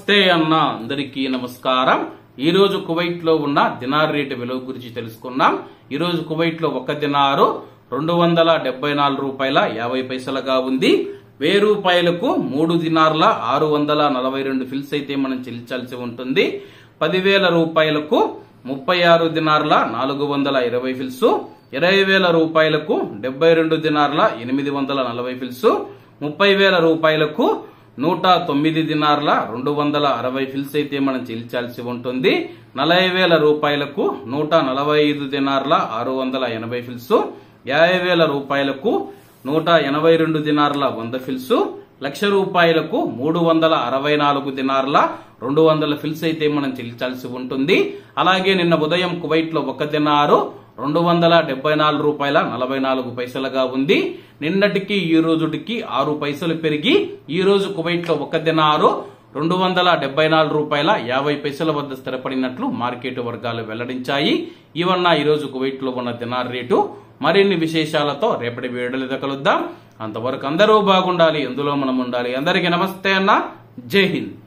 నమస్తే అన్న అందరికీ నమస్కారం। ఈ రోజు కువైట్ లో ఉన్న దినార్ రేటు విలువ గురించి తెలుసుకున్నాం। ఈ రోజు కువైట్ లో ఒక దినారు 274 రూపాయల 50 పైసలుగా ఉంది। 1000 రూపాయలకు 3 దినార్ల 642 ఫిల్స్ అయితే మనం చెల్లించాల్సి ఉంటుంది। 10,000 రూపాయలకు 36 దినార్ల 420 ఫిల్స్, 20,000 రూపాయలకు 72 దినార్ల 840 ఫిల్స్, 30,000 రూపాయలకు 109 దినార్ల 260 ఫిల్స్ అయితే మనం చెల్లించాల్సి ఉంటుంది। 40,000 రూపాయలకు 145 దినార్ల 680 ఫిల్స్, 50,000 రూపాయలకు 182 దినార్ల 100 ఫిల్స్, 1,00,000 రూపాయలకు 364 దినార్ల 200 ఫిల్స్ అయితే మనం చెల్లించాల్సి ఉంటుంది। అలాగే నిన్న ఉదయం కువైట్ లో ఒక దినారు 274 రూపాయల 44 పైసలుగా ఉంది। నిన్నటికి ఈ రోజుటికి 6 పైసలు పెరిగి ఈ రోజు కువైట్ లో ఒక దినారు 274 రూపాయల 50 పైసల వద్ద స్థిరపడినట్లు మార్కెట్ వర్గాలు వెల్లడించాయి। ఇవన్న ఈ రోజు కువైట్ లో ఉన్న దినార్ రేటు। మరిన్ని విశేషాలతో రేపటి వీడియోలో కలుద్దాం। అంతవరకు అందరూ బాగుండాలి, అందులో మనం ఉండాలి। అందరికీ నమస్తే అన్న, జై హింద్।